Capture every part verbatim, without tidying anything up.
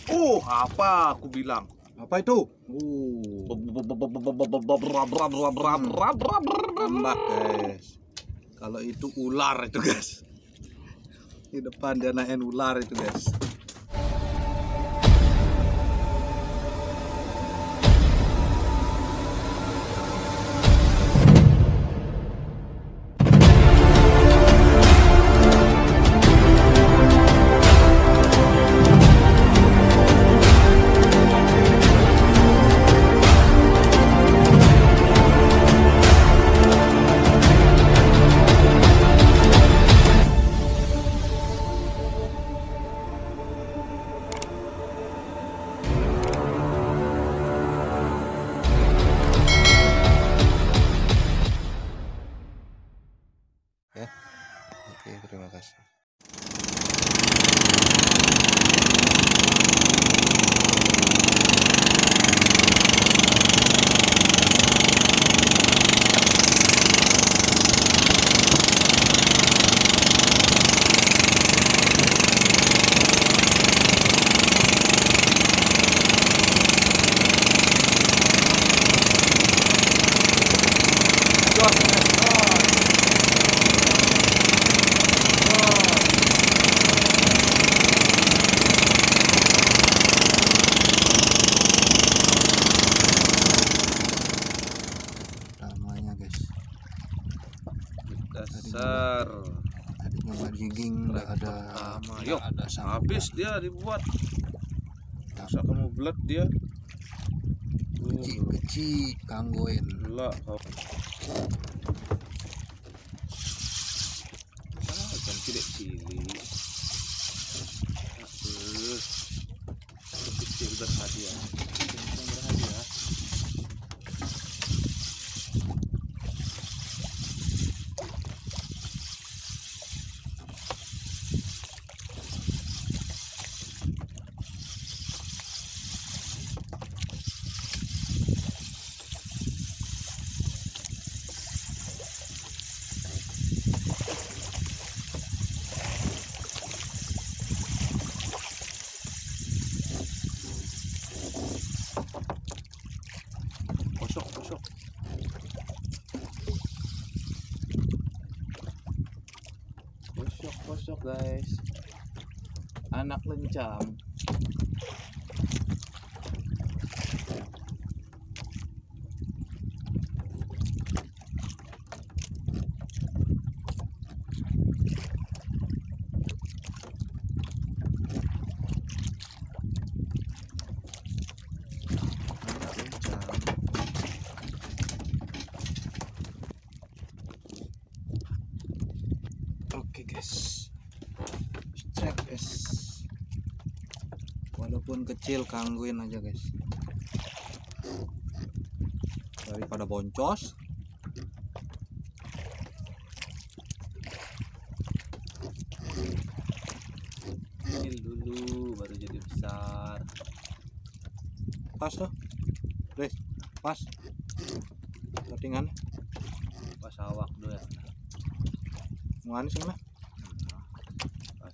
Oh, apa aku bilang? Apa itu? Uh, tambah guys. Kalau itu ular itu guys. Di depan dia naikin ular itu guys. Ya, oke, terima kasih. Namanya guys. Dasar. Tadi nyoba jigging nggak ada. Pertama. nggak Yuk, ada sampan. habis dia dibuat. Masa kamu belet dia? Kecil-kecil kanggoin. Gila kau. Ah, ikan cilik-cilik. Aduh. Kecil berhadiah. Kecil berhadiah. Kosok, kosok. Kosok, kosok guys. Anak lencam. Anak lencam. Oke guys, strike guys. Walaupun kecil kangguin aja guys. Daripada boncos. Kecil dulu baru jadi besar. Pas tuh, guys, pas. Settingan, Pas awak dulu ya. manis mana? Pas.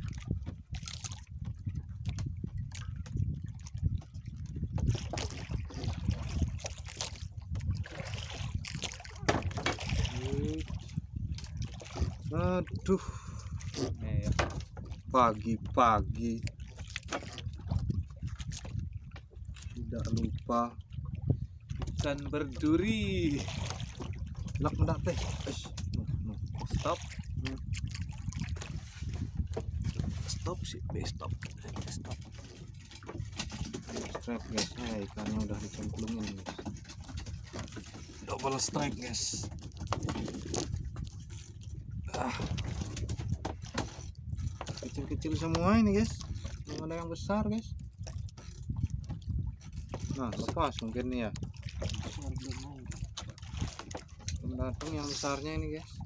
Aduh, Eh, ya. pagi-pagi tidak lupa Ikan berduri. lak mendak teh. Eish, nuh, nuh. Stop. Hmm. Stop sih, be stop, stop. Strike guys, eh, ikannya udah dicemplungin guys. Double strike guys. Ah, kecil-kecil semua ini guys, belum ada yang besar guys. Nah, lepas mungkin nih ya. Belum datang yang besarnya ini guys.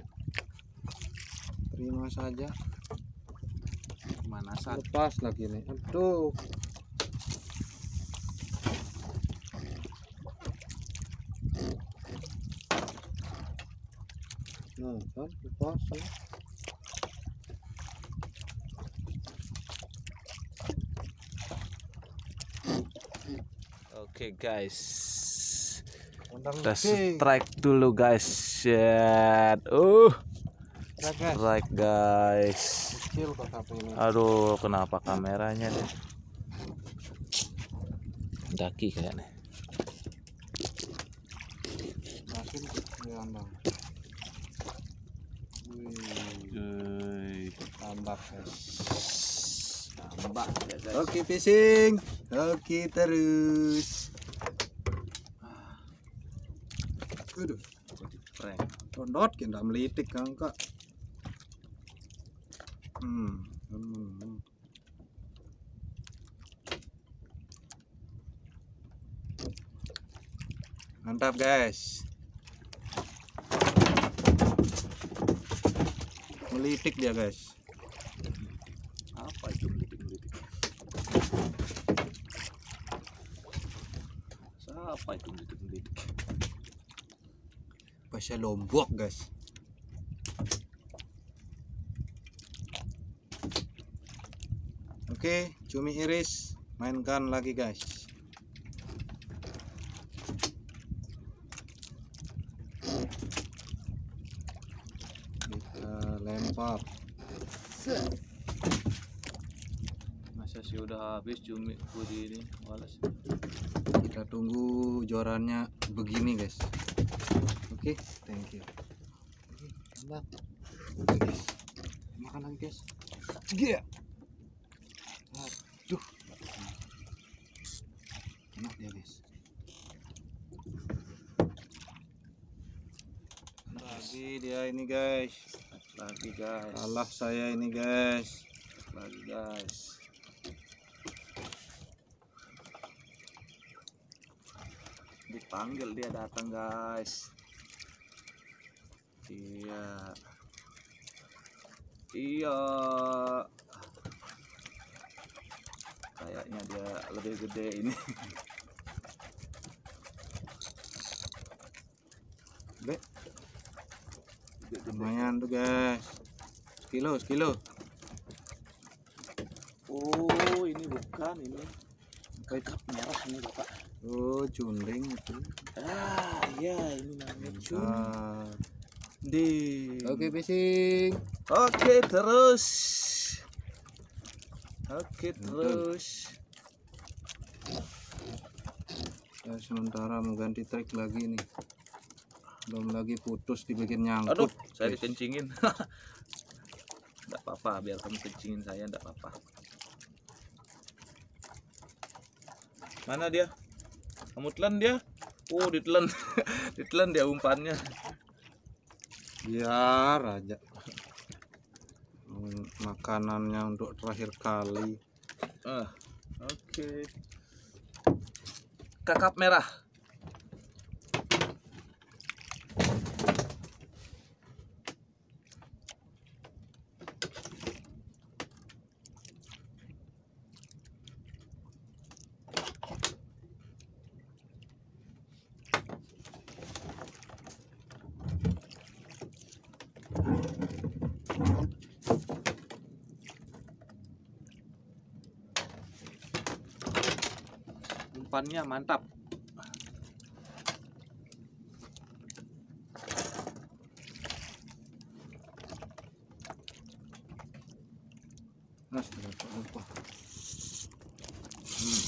Terima saja. Mana saat Lepas lagi nih. Aduh. Nah, kan lepas sana. Oke guys, Undang kita gede. strike dulu guys. Shit. Uh, Ya, guys. strike guys. Kecil kakap ini. Aduh, kenapa kameranya deh? Daki kayaknya. Makin kecil Undang. Wih, Uy, tambak guys. tambak ya guys. Oke fishing. Oke terus. Aduh, Prank. tondot kita melitik kakak. Hmm. hmm. Mantap guys. Melitik dia guys. Apa itu melitik-melitik? Siapa itu melitik-melitik? Bahasa Lombok guys. Oke, cumi iris mainkan lagi guys. Kita lempar. Masa sih udah habis cumi pudi ini, walas. Kita tunggu jorannya begini guys. Oke, thank you. Oke, guys. Makan lagi guys. Iya. Aduh. Enak dia guys. Lagi dia ini guys. Lagi guys. Kalah saya ini guys. Lagi guys. Dipanggil dia datang guys. Iya. Iya. Kayaknya dia lebih gede ini. Be, Gede-gede. lumayan tuh guys. Sekilo, sekilo. Oh, ini bukan ini. Apa itu? Kakap merah ini bapak. Oh, cunding itu. Ah, iya ini namanya cun. Mantap. Di. Oke, fishing. Oke terus. Oke Betul. terus. Ya, sementara mau ganti trik lagi nih. Belum lagi putus dibikin nyangkut. Aduh, saya guys. dikencingin. Enggak apa-apa, biar kamu kencingin saya, enggak apa-apa. Mana dia? Kamu telan dia? Oh, ditelan. Ditelan dia umpannya. Biar aja. Hmm, makanannya untuk terakhir kali. Ah, oke. Kakap merah. Umpannya mantap. Mas, lupa, lupa. Hmm.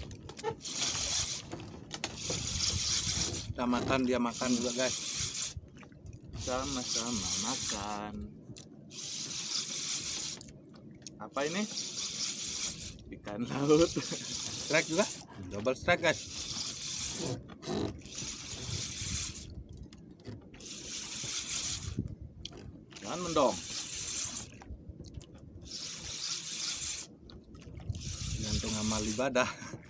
Kita makan, dia makan juga guys. Sama-sama makan. Apa ini? Ikan laut. Strike juga, double strike guys. Jangan mendong. Gantung amal ibadah.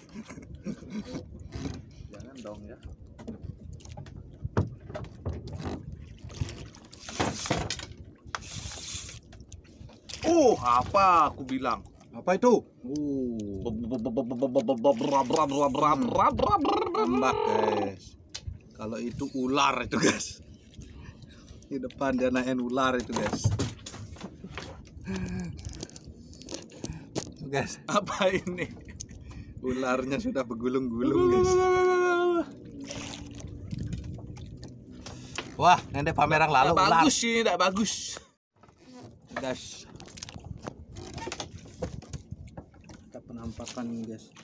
Jangan dong ya. Oh, apa aku bilang? Apa itu? Uh, tambak guys. Kalau itu ular itu guys. Di depan dia naikin ular itu guys. Tuh, guys. Apa ini? Ularnya sudah bergulung-gulung guys. Wah, ini pameran lalu Nggak ular. bagus ini, tidak bagus. Guys, kita penampakan nih guys.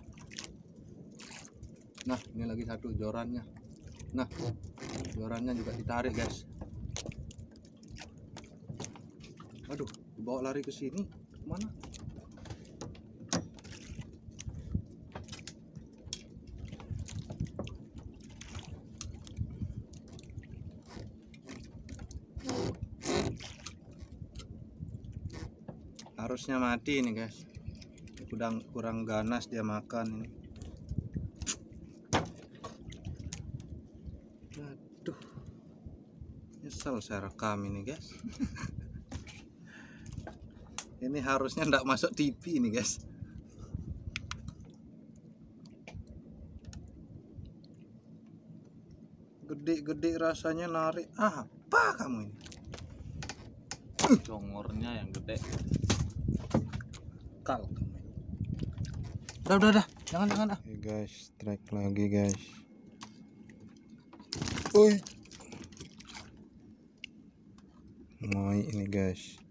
Nah, ini lagi satu jorannya. Nah, jorannya juga ditarik guys. Aduh, dibawa lari ke sini. Mana? Harusnya mati ini guys. Kurang kurang ganas dia makan ini. Aduh, nyesel saya rekam ini guys. Ini harusnya ndak masuk T V ini guys. Gede-gede rasanya narik. Apa kamu ini? Congornya yang gede. Kal. Udah, udah, udah. Jangan, jangan ah. Oke guys, strike lagi guys. Oi. Mai ini guys.